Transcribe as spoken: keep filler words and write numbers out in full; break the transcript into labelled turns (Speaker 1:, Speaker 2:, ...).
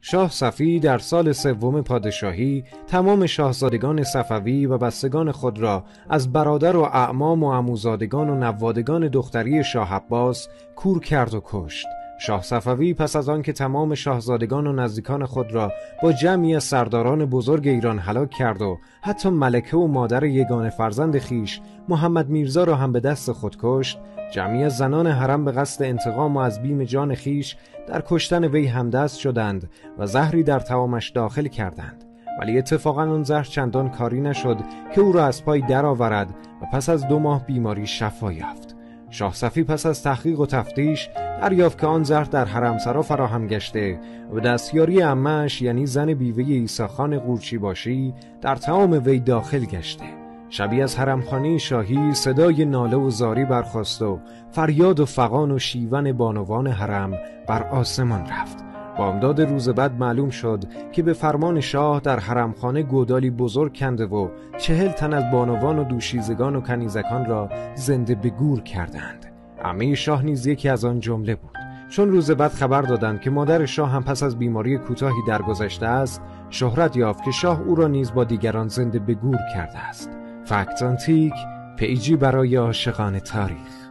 Speaker 1: شاه صفی در سال سوم پادشاهی تمام شاهزادگان صفوی و بستگان خود را از برادر و اعمام و عموزادگان و نوادگان دختری شاه عباس کور کرد و کشت. شاه صفوی پس از آن که تمام شاهزادگان و نزدیکان خود را با جمعی از سرداران بزرگ ایران هلاک کرد و حتی ملکه و مادر یگانه فرزند خیش محمد میرزا را هم به دست خود کشت، جمعی از زنان حرم به قصد انتقام و از بیم جان خیش در کشتن وی همدست شدند و زهری در طعامش داخل کردند. ولی اتفاقا آن زهر چندان کاری نشد که او را از پای درآورد و پس از دو ماه بیماری شفا یافت. شاه صفی پس از تحقیق و تفتیش دریافت که آن زهر در حرمسرا فراهم گشته و به دستیاری عمه‌اش یعنی زن بیوه عیسی خان قورچیباشی در طعام وی داخل گشته. شبی از حرمخانه شاهی صدای ناله و زاری برخاست و فریاد و فغان و شیون بانوان حرم بر آسمان رفت. بامداد روز بعد معلوم شد که به فرمان شاه در حرمخانه گودالی بزرگ کنده و چهل تن از بانوان و دوشیزگان و کنیزکان را زنده به گور کردند. عمه شاه نیز یکی از آن جمله بود. چون روز بعد خبر دادند که مادر شاه هم پس از بیماری کوتاهی درگذشته است، شهرت یافت که شاه او را نیز با دیگران زنده به گور کرده است. فکت آنتیک، پیجی برای عاشقان تاریخ.